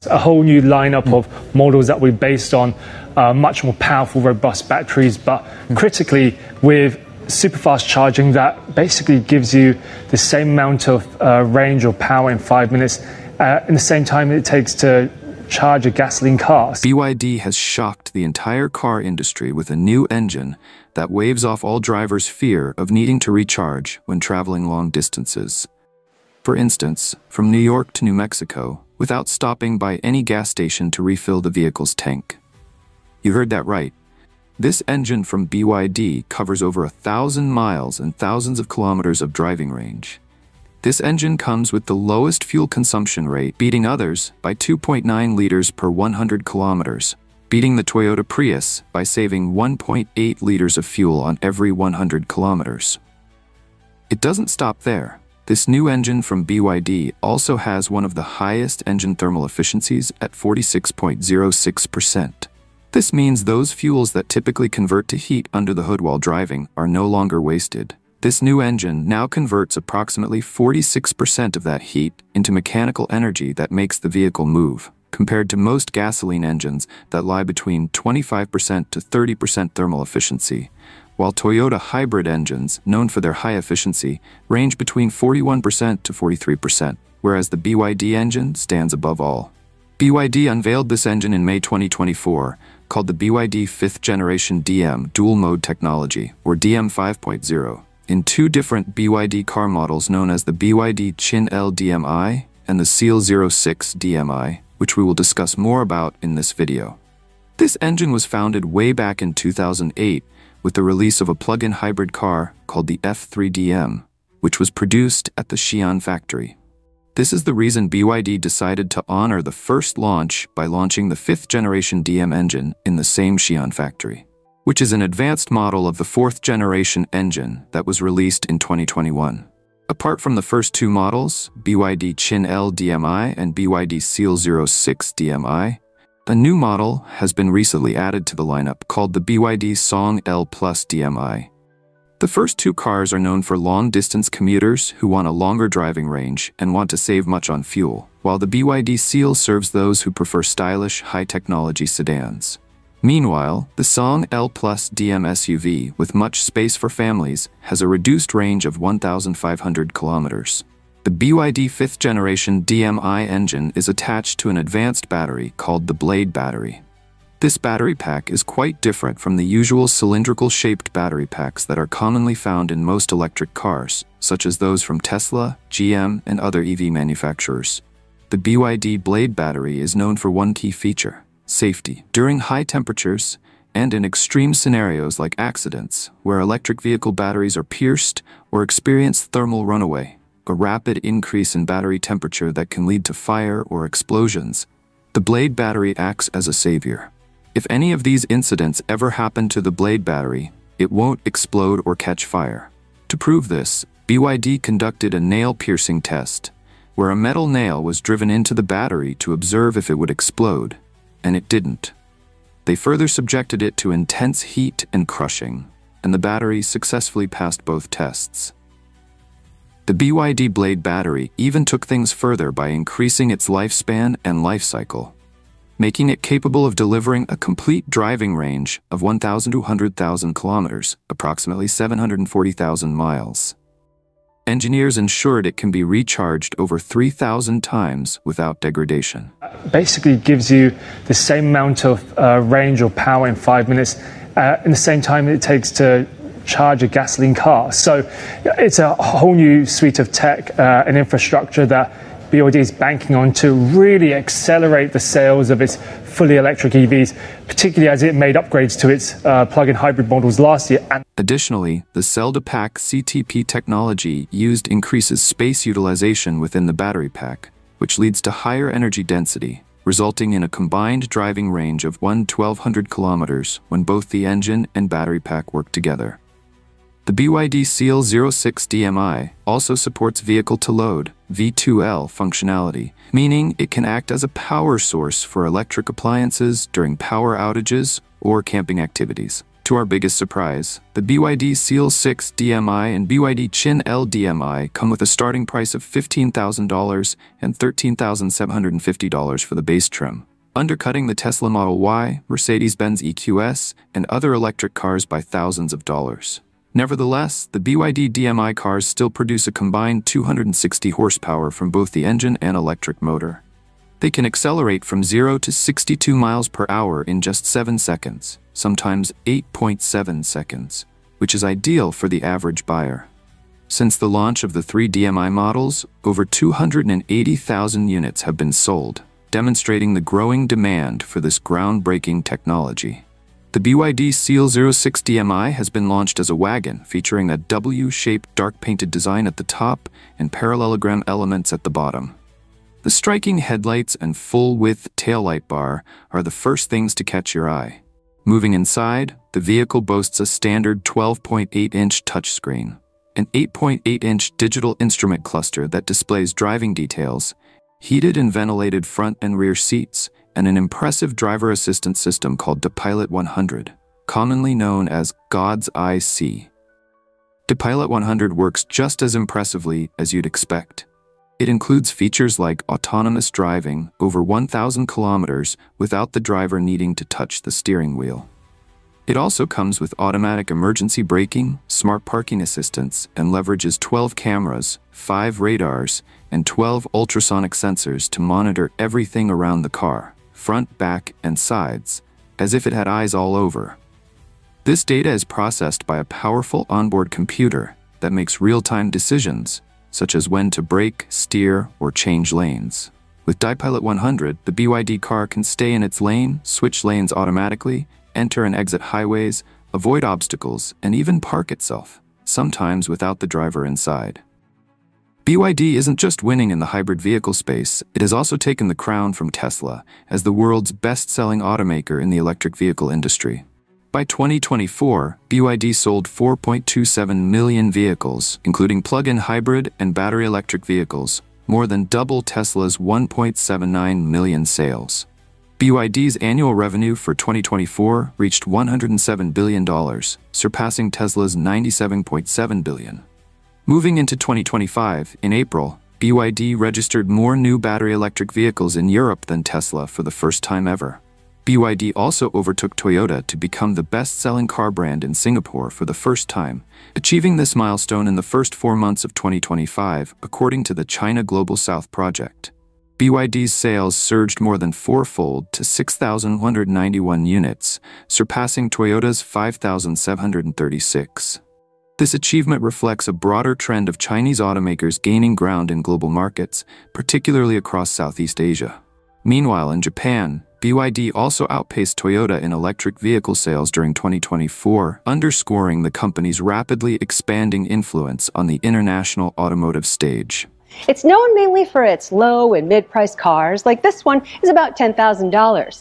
A whole new lineup of models that we based on much more powerful, robust batteries, but critically with super fast charging that basically gives you the same amount of range or power in 5 minutes in the same time it takes to charge a gasoline car. BYD has shocked the entire car industry with a new engine that waves off all drivers' fear of needing to recharge when traveling long distances. For instance, from New York to New Mexico, without stopping by any gas station to refill the vehicle's tank. You heard that right. This engine from BYD covers over 1,000 miles and thousands of kilometers of driving range. This engine comes with the lowest fuel consumption rate, beating others by 2.9 liters per 100 kilometers, beating the Toyota Prius by saving 1.8 liters of fuel on every 100 kilometers. It doesn't stop there. This new engine from BYD also has one of the highest engine thermal efficiencies at 46.06%. This means those fuels that typically convert to heat under the hood while driving are no longer wasted. This new engine now converts approximately 46% of that heat into mechanical energy that makes the vehicle move, compared to most gasoline engines that lie between 25% to 30% thermal efficiency, while Toyota hybrid engines, known for their high efficiency, range between 41% to 43%, whereas the BYD engine stands above all. BYD unveiled this engine in May 2024, called the BYD 5th Generation DM Dual Mode Technology, or DM 5.0, in two different BYD car models known as the BYD Chin L DMI and the Seal 06 DMI, which we will discuss more about in this video. This engine was founded way back in 2008 with the release of a plug-in hybrid car called the F3DM, which was produced at the Xi'an factory. This is the reason BYD decided to honor the first launch by launching the 5th generation DM engine in the same Xi'an factory, which is an advanced model of the 4th generation engine that was released in 2021. Apart from the first two models, BYD Chin L DMI and BYD Seal 06 DMI, a new model has been recently added to the lineup called the BYD Song L Plus DMI. The first two cars are known for long-distance commuters who want a longer driving range and want to save much on fuel, while the BYD Seal serves those who prefer stylish, high-technology sedans. Meanwhile, the Song L Plus DM SUV, with much space for families, has a reduced range of 1,500 kilometers. The BYD 5th generation DMI engine is attached to an advanced battery called the Blade battery. This battery pack is quite different from the usual cylindrical-shaped battery packs that are commonly found in most electric cars, such as those from Tesla, GM, and other EV manufacturers. The BYD Blade battery is known for one key feature: safety. During high temperatures, and in extreme scenarios like accidents, where electric vehicle batteries are pierced or experience thermal runaway, a rapid increase in battery temperature that can lead to fire or explosions, the Blade battery acts as a savior. If any of these incidents ever happen to the Blade battery, it won't explode or catch fire. To prove this, BYD conducted a nail-piercing test, where a metal nail was driven into the battery to observe if it would explode, and it didn't. They further subjected it to intense heat and crushing, and the battery successfully passed both tests. The BYD Blade battery even took things further by increasing its lifespan and life cycle, making it capable of delivering a complete driving range of 1,000 to 100,000 kilometers, approximately 740,000 miles. Engineers ensured it can be recharged over 3,000 times without degradation. Basically gives you the same amount of range or power in 5 minutes in the same time it takes to charge a gasoline car. So it's a whole new suite of tech and infrastructure that BYD is banking on to really accelerate the sales of its fully electric EVs, particularly as it made upgrades to its plug-in hybrid models last year. Additionally, the cell-to-pack CTP technology used increases space utilization within the battery pack, which leads to higher energy density, resulting in a combined driving range of 1,200 kilometers when both the engine and battery pack work together. The BYD Seal 06 DMI also supports vehicle-to-load (V2L) functionality, meaning it can act as a power source for electric appliances during power outages or camping activities. To our biggest surprise, the BYD Seal 6 DMI and BYD Chin L DMI come with a starting price of $15,000 and $13,750 for the base trim, undercutting the Tesla Model Y, Mercedes-Benz EQS, and other electric cars by thousands of dollars. Nevertheless, the BYD DMI cars still produce a combined 260 horsepower from both the engine and electric motor. They can accelerate from 0 to 62 miles per hour in just 7 seconds, sometimes 8.7 seconds, which is ideal for the average buyer. Since the launch of the 3 DMI models, over 280,000 units have been sold, demonstrating the growing demand for this groundbreaking technology. The BYD Seal 06 DMI has been launched as a wagon, featuring a W-shaped dark-painted design at the top and parallelogram elements at the bottom. The striking headlights and full-width taillight bar are the first things to catch your eye. Moving inside, the vehicle boasts a standard 12.8-inch touchscreen, an 8.8-inch digital instrument cluster that displays driving details, heated and ventilated front and rear seats, and an impressive driver assistance system called DaPilot 100, commonly known as God's Eye C. DaPilot 100 works just as impressively as you'd expect. It includes features like autonomous driving over 1,000 kilometers without the driver needing to touch the steering wheel. It also comes with automatic emergency braking, smart parking assistance, and leverages 12 cameras, 5 radars, and 12 ultrasonic sensors to monitor everything around the car, front, back, and sides, as if it had eyes all over. This data is processed by a powerful onboard computer that makes real-time decisions, such as when to brake, steer, or change lanes. With DaPilot 100, the BYD car can stay in its lane, switch lanes automatically, enter and exit highways, avoid obstacles, and even park itself, sometimes without the driver inside. BYD isn't just winning in the hybrid vehicle space, it has also taken the crown from Tesla as the world's best-selling automaker in the electric vehicle industry. By 2024, BYD sold 4.27 million vehicles, including plug-in hybrid and battery electric vehicles, more than double Tesla's 1.79 million sales. BYD's annual revenue for 2024 reached $107 billion, surpassing Tesla's $97.7 billion. Moving into 2025, in April, BYD registered more new battery electric vehicles in Europe than Tesla for the first time ever. BYD also overtook Toyota to become the best-selling car brand in Singapore for the first time, achieving this milestone in the first 4 months of 2025, according to the China Global South Project. BYD's sales surged more than fourfold to 6,191 units, surpassing Toyota's 5,736. This achievement reflects a broader trend of Chinese automakers gaining ground in global markets, particularly across Southeast Asia. Meanwhile, in Japan, BYD also outpaced Toyota in electric vehicle sales during 2024, underscoring the company's rapidly expanding influence on the international automotive stage. It's known mainly for its low and mid-priced cars, like this one is about $10,000.